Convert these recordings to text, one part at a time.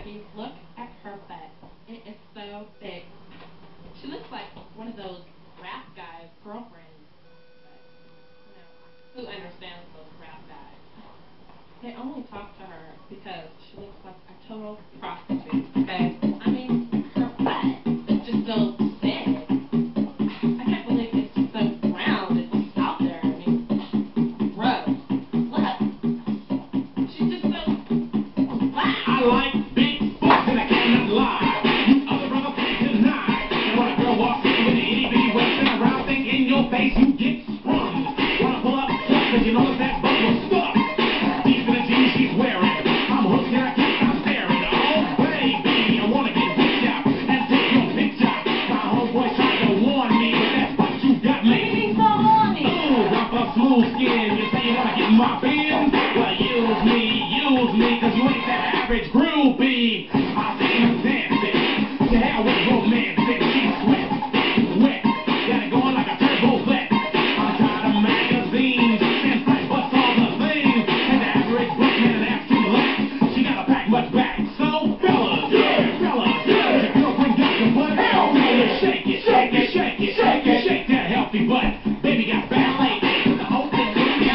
you look at her butt, it is so big. She looks like one of those rap guys' girlfriends. But, who understands those rap guys? They only talk to her because she looks like a total prostitute, okay? I mean, her butt is just so big. I can't believe it's just so round. It's just out there. I mean, gross. Look. She's just so flat. I like big butts and I cannot lie. You other brothers can't deny. And when a girl walks in with an itty bitty waist and a round thing in your face, you get sprung. Wanna pull up cause you notice that butt was stuck deep in the jeans she's wearing. I'm hooked and I can't stop staring. Oh baby, I wanna get hooked up and take your picture. My homeboy tried to warn me, but that butt you got me. Baby, so horny. Ooh, rough up smooth skin. You say you wanna get in my bin? Well, use me, cause you ain't that average groupie. I see you dancing. To hell with romance and she's wet. Got it going like a turbo vet. I'm tired of magazines and flat butts all the things. And the average black man asks too late. She gotta pack much back. So fellas, if your girlfriend got your butt, hell no, shake it, shake that healthy butt. Baby got ballet with the open booty.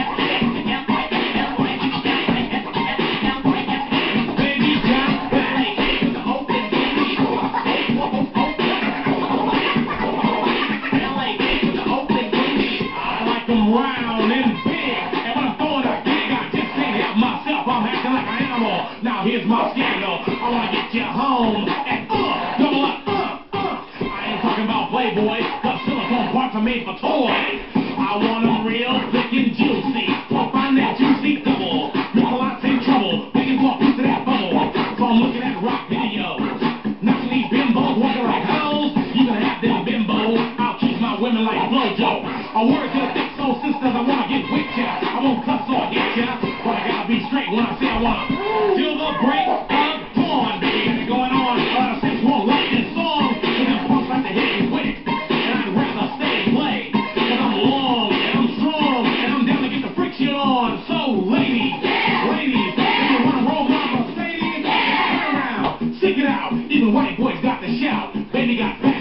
Round and big, and when I'm throwing a gig, I just can't help myself. I'm acting like an animal. Now here's my scandal. I wanna get you home and double up. I ain't talking about Playboy, cause silicone parts are made for toys. I want them real thick and juicy. So find that juicy double. Make a lot's in trouble. Begging for a piece of that bubble. So I'm looking at rock videos. Knocking these bimbos, walking like hoes. You can have them bimbos. I'll keep my women like Flojo. A word to the thick soul sisters, I wanna get with ya. I won't cuss or hit ya, but I gotta be straight when I say I wanna. Till the break of dawn, baby, got it going on. A lot of saints won't like this song, cause them punks like to hit me with it. And I'd rather stay and play, cause I'm long and I'm strong, and I'm down to get the friction on. So ladies, if you wanna roll my Mercedes, turn around, stick it out. Even white boys got to shout, baby got back.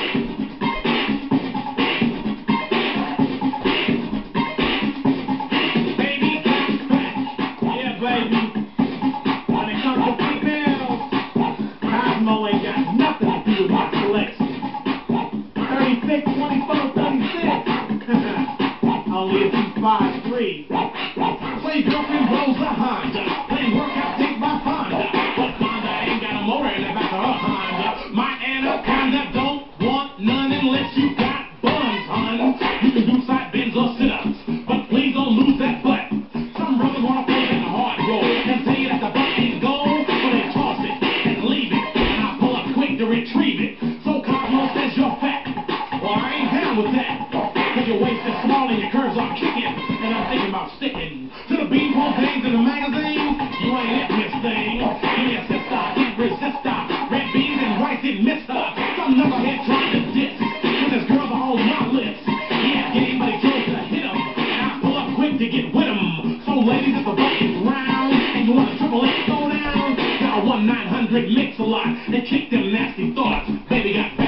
Baby, when it comes to females, Cosmo ain't got nothing to do with my selection. 36, 24, 36. Only if she's 5'3". Play girlfriend rolls a Honda. Play workout, take my Honda. But Honda ain't got a motor in the back of her Honda. My Anaconda don't want none unless you got buns, hun. You can do side bends or sit-ups, but please don't lose that butt. Some brothers wanna play in the hard roll and tell you that the butt ain't gold, but they toss it and leave it, and I pull up quick to retrieve it. So Cosmo says you're fat. Well, I ain't down with that, cause your waist is small and your curves are kicking, and I'm thinking about sticking to the beanpole days in the magazine. You ain't it, Miss Thing. Give me a sister, I can't resist her. Red beans and rice didn't miss her. Some knucklehead trying to diss, cause his girls are on my list. He had game, but he chose to hit him, and I pull up quick to get with him. So ladies, if the butt is round and you want a triple X go down, dial 1-900 mix a lot and kick them nasty thoughts. Baby got